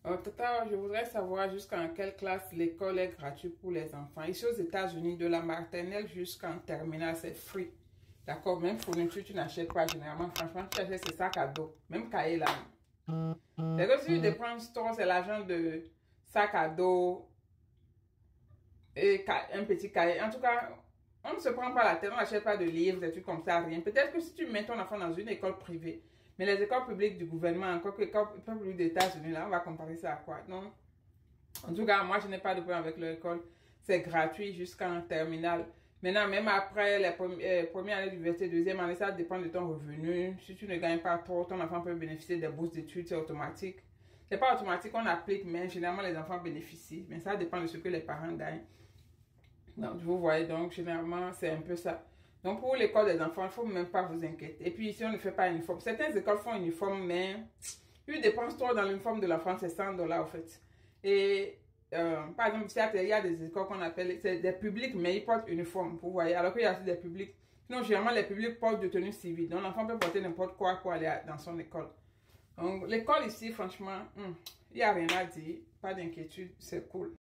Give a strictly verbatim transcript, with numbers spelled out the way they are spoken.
Euh, Tata, je voudrais savoir jusqu'en quelle classe l'école est gratuite pour les enfants. Ici aux États-Unis, de la maternelle jusqu'en terminale, c'est free. D'accord? Même fourniture, tu n'achètes pas généralement. Franchement, tu achètes ces sacs à dos. Même cahier là. C'est comme si tu dépenses un store, c'est l'argent de sac à dos et un petit cahier. En tout cas, on ne se prend pas la tête, on n'achète pas de livres, des trucs comme ça, rien. Peut-être que si tu mets ton enfant dans une école privée, mais les écoles publiques du gouvernement, encore que les écoles publiques des États-Unis, là, on va comparer ça à quoi? Non. En tout cas, moi, je n'ai pas de problème avec l'école. C'est gratuit jusqu'en terminale. Maintenant, même après les premières, premières années d'université, deuxième année, ça dépend de ton revenu. Si tu ne gagnes pas trop, ton enfant peut bénéficier des bourses d'études, c'est automatique. C'est pas automatique, on applique, mais généralement, les enfants bénéficient. Mais ça dépend de ce que les parents gagnent. Donc, vous voyez, donc, généralement, c'est un peu ça. Donc, pour l'école des enfants, il ne faut même pas vous inquiéter. Et puis, ici, on ne fait pas uniforme. Certaines écoles font uniforme, mais ils dépensent trop dans l'uniforme de l'enfant, c'est cent dollars, en fait. Et, euh, par exemple, il y a des écoles qu'on appelle, c'est des publics, mais ils portent uniforme, vous voyez. Alors qu'il y a aussi des publics. Sinon, généralement, les publics portent de tenue civile. Donc, l'enfant peut porter n'importe quoi pour aller dans son école. Donc, l'école ici, franchement, il hmm, n'y a rien à dire. Pas d'inquiétude, c'est cool.